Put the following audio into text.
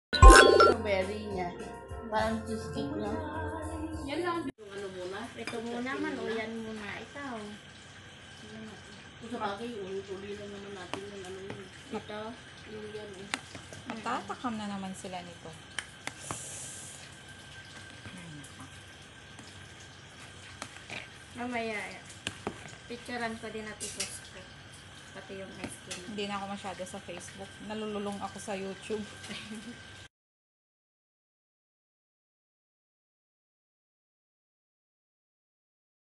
Strawberry niya. Parang cheesecake na. Yan lang yung ano muna. Ito muna man o yan muna. Ikaw. Kung sa bagay, uli lang naman natin yung ano yun. Ito. Yung yan eh. Nagtatakam na naman sila nito. Mamaya. Picturean ko din at i-post ko. Pati yung ice cream. Hindi na ako masyado sa Facebook. Nalululong ako sa YouTube.